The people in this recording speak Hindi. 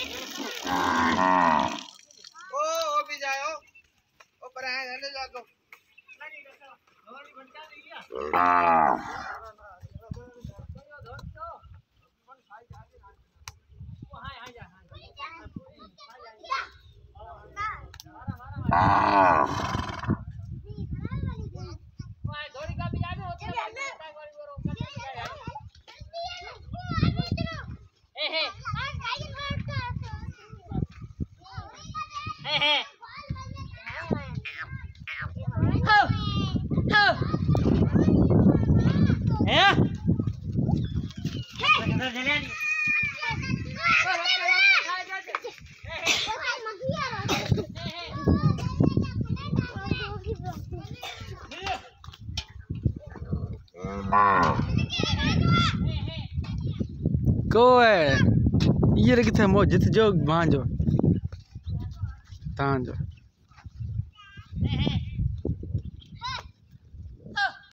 ओ भी जाओ ओ पर है ले जा दो Kowe, iya kita mau jatuh jog banjo, tanjo.